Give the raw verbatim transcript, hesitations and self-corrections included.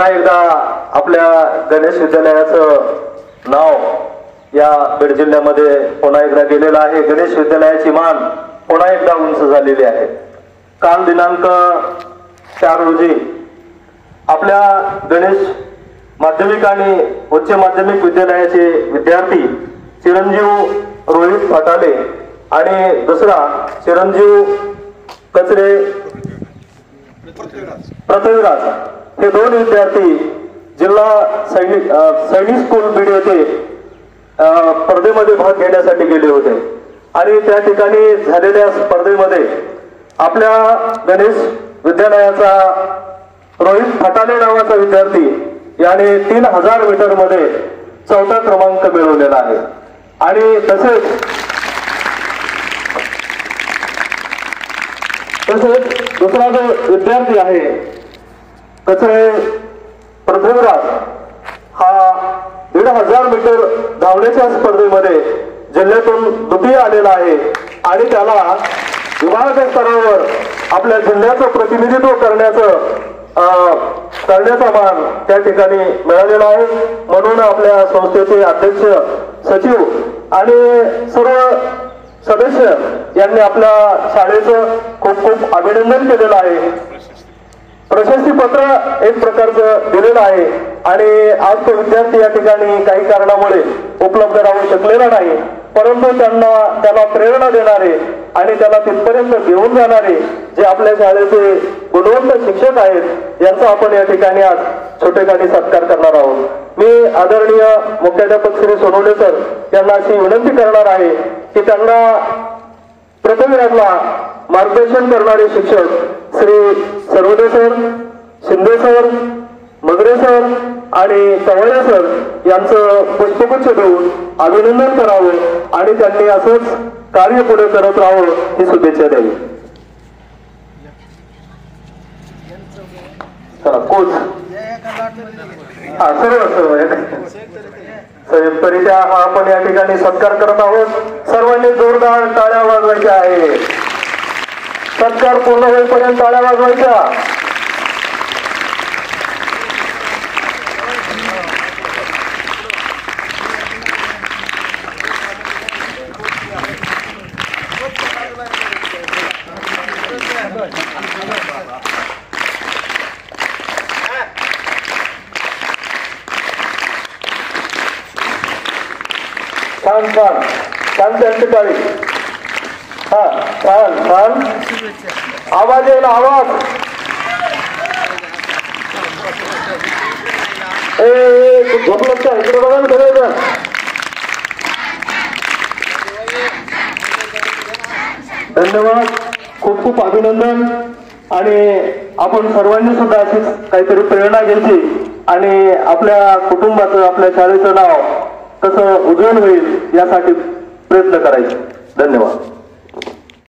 पुन्हा एकदा आपल्या गणेश विद्यालयाचं नाव या बीड जिल्ह्यामध्ये पुन्हा एकदा गेलेलं आहे। गणेश विद्यालयाची मान पुन्हा एकदा उंच झालेली आहे। काल दिनांक चार रोजी आपल्या गणेश माध्यमिक आणि उच्च माध्यमिक विद्यालयाचे विद्यार्थी चिरंजीव रोहित फटाले आणि दुसरा चिरंजीव कचरे पृथ्वीराज हे दोन विद्यार्थी जिल्हा सैनिक सैनिक स्कूल बीड येथे स्पर्धेमध्ये भाग घेण्यासाठी गेले होते आणि त्या ठिकाणी झालेल्या स्पर्धेमध्ये आपल्या गणेश विद्यालयाचा रोहित फटाले नावाचा विद्यार्थी याने तीन हजार मीटर मध्ये चौथा क्रमांक मिळवलेला आहे। आणि तसेच तसेच दुसरा जो विद्यार्थी आहे कचरे पृथ्वीराज हा दीड हजार मीटर धावण्याच्या स्पर्धेमध्ये जिल्ह्यातून द्वितीय आलेला आहे आणि त्याला विभाग स्तरावर आपल्या जिल्ह्याचं प्रतिनिधित्व करण्याचं करण्याचा मान त्या ठिकाणी मिळालेला आहे। म्हणून आपल्या संस्थेचे अध्यक्ष सचिव आणि सर्व सदस्य यांनी आपल्या शाळेचं खूप खूप अभिनंदन केलेलं आहे। प्रशस्ती पत्र एक प्रकारचं दिलेलं आहे आणि आज तो विद्यार्थी या ठिकाणी काही कारणामुळे उपलब्ध राहू शकलेला नाही, परंतु त्यांना त्याला प्रेरणा देणारे आणि त्याला तिथपर्यंत घेऊन जाणारे जे आपल्या शाळेचे गुणवंत शिक्षक आहेत यांचा आपण या ठिकाणी आज छोटेखानी सत्कार करणार आहोत। मी आदरणीय मुख्याध्यापक श्री सोनवणे सर यांना अशी विनंती करणार आहे की त्यांना पृथ्वीराजला मार्गदर्शन करणारे शिक्षक Shri Sarvade sir, Shinde sir, Magare sir आणि चव्हाणे सर यांचं पुष्पगुच्छ देऊन अभिनंदन करावं आणि त्यांनी असंच कार्य पुढे करत राहावं ही शुभेच्छा द्यावी। चला कोच हा सर्व सर्व संयुक्तरित्या हा आपण या ठिकाणी सत्कार करत आहोत। सर्वांनी जोरदार टाळ्या वाजवायच्या आहे। सत्कार पूर्ण होईपर्यंत टाळ्या वाजवायच्या। छान छान छान त्यांची टाळी। हा छान छान आवाज येईल आवाज। ए झोपलं का इकडे बघा ना सगळेजण। धन्यवाद, खूप खूप अभिनंदन। आणि आपण सर्वांनी सुद्धा अशीच काहीतरी प्रेरणा घ्यायची आणि आपल्या कुटुंबाचं आपल्या शाळेचं नाव कसं उज्ज्वल होईल यासाठी प्रयत्न करायचे। धन्यवाद।